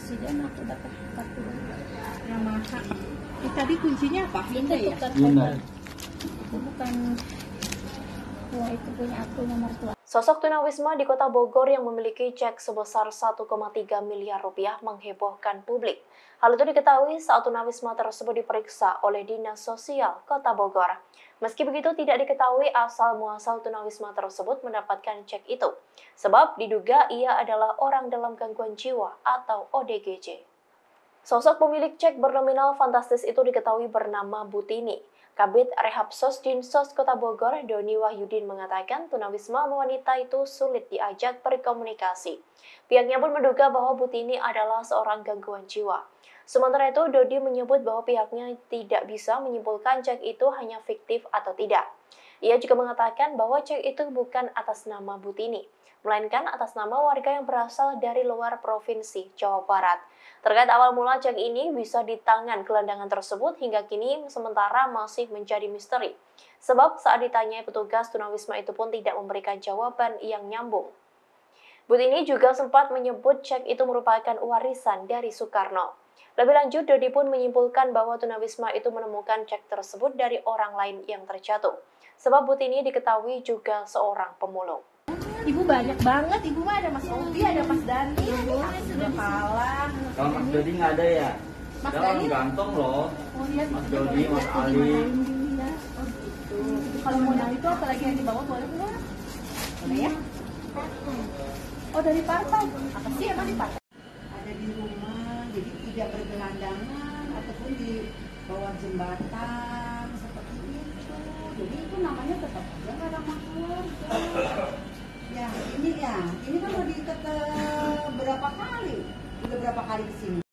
presiden aku dapat 40 Yamaha. Tadi kuncinya apa? itu Ya? bukan itu bukan uang, itu punya aku nomor tua. Sosok tunawisma di Kota Bogor yang memiliki cek sebesar 1,3 miliar rupiah menghebohkan publik. Hal itu diketahui saat tunawisma tersebut diperiksa oleh Dinas Sosial Kota Bogor. Meski begitu, tidak diketahui asal-muasal tunawisma tersebut mendapatkan cek itu, sebab diduga ia adalah orang dalam gangguan jiwa atau ODGJ. Sosok pemilik cek bernominal fantastis itu diketahui bernama Butini. Kabid Rehabsos Dinsos Kota Bogor, Doni Wahyudin mengatakan tunawisma wanita itu sulit diajak berkomunikasi. Pihaknya pun menduga bahwa Butini adalah seorang gangguan jiwa. Sementara itu, Dodi menyebut bahwa pihaknya tidak bisa menyimpulkan cek itu hanya fiktif atau tidak. Ia juga mengatakan bahwa cek itu bukan atas nama Butini, melainkan atas nama warga yang berasal dari luar provinsi Jawa Barat. Terkait awal mula cek ini bisa di tangan gelandangan tersebut hingga kini sementara masih menjadi misteri. Sebab saat ditanyai petugas, tunawisma itu pun tidak memberikan jawaban yang nyambung. Butini juga sempat menyebut cek itu merupakan warisan dari Soekarno. Lebih lanjut, Dodi pun menyimpulkan bahwa tunawisma itu menemukan cek tersebut dari orang lain yang terjatuh. Sebab Butini diketahui juga seorang pemulung. Ibu banyak banget, ibu mah ada Mas Ovi, ada Mas Dani, sudah kalah. Kalau Mas Dodi nggak ada ya? Mas Dia Dani orang ganteng loh. Oh iya, Mas Dodi, Mas Ali. Oh gitu. Kalau mau dari itu apalagi yang dibawa boleh nggak? Boleh ya? Oh dari partai? Apa sih emang di partai? Ada di rumah, jadi tidak bergelandangan ataupun di bawah jembatan seperti itu. Jadi itu namanya tetap aja nggak ramah keluarga. Ya, ini kan udah diikat berapa kali? Udah berapa kali kesini?